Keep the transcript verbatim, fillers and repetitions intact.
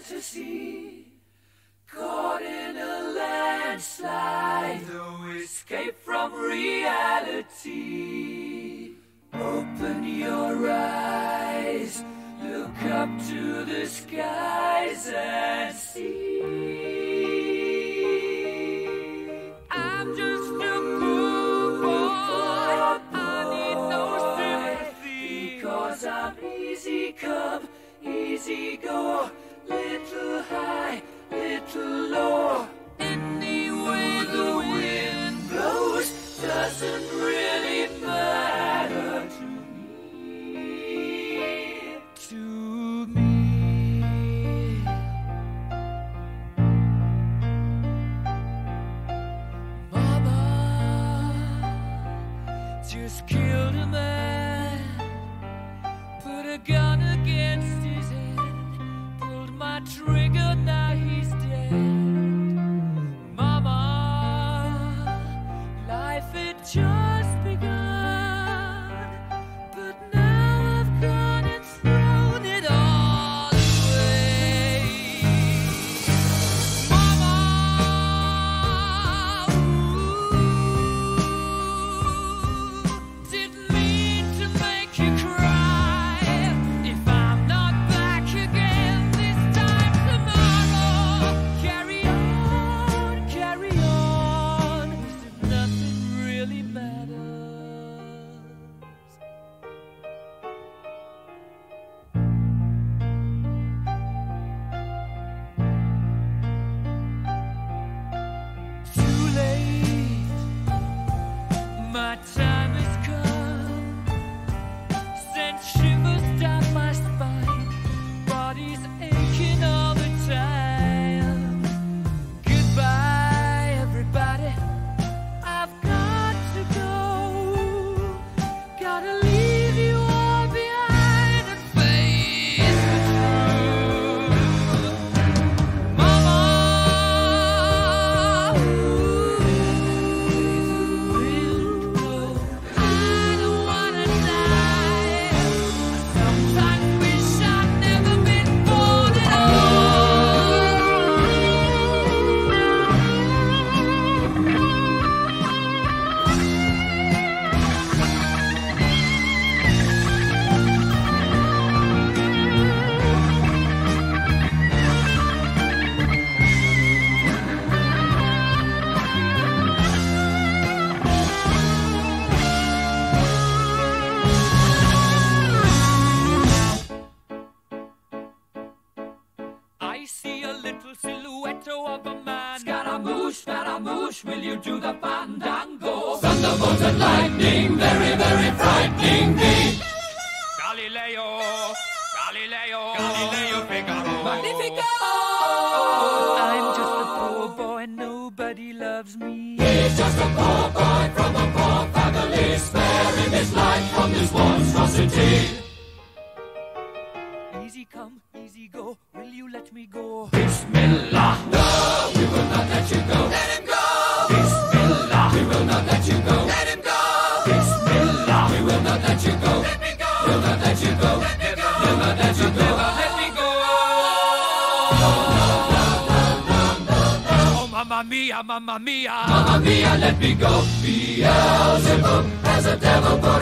fantasy, caught in a landslide, no escape from reality. Open your eyes, look up to the skies and see. I'm just a poor boy, I need no sympathy, because I'm easy come, easy go, little high, little low. Any way the wind blows doesn't really matter to me, to me. Mama just killed a man, put a gun against his head, pulled my trigger, now he's dead. Mama, life had just begun, but now I've gone and thrown it all away. Mama, ooh, didn't mean to make you cry. If I'm not back again this time tomorrow, carry on, carry on, as if nothing really matters. Too late, my time has come, sent shivers down my spine, body's aching all the time. Goodbye, everybody, I've got to go, gotta leave you all behind and face the truth. Mama, I don't wanna die. I sometimes wish I'd never been born at I see a little silhouette of a man. Scaramouche, Scaramouche, will you do the fandango? Thunderbolt and lightning, very, very frightening me. Galileo, Galileo, Galileo Figaro. Magnifico! I'm just a poor boy, nobody loves me. He's just a poor boy from a poor family, sparing his life from this monstrosity. Easy come, easy go, will you let me go? Bismillah, no, we will not let you go. Let him go! Bismillah, we will not let you go. Let him go! Bismillah, we will not let you go. Let me go! We'll not let you go. Let me go! We'll not let you go. Let me go! Oh, mamma mia, mamma mia. Mamma mia, let me go. Beelzebub has a devil put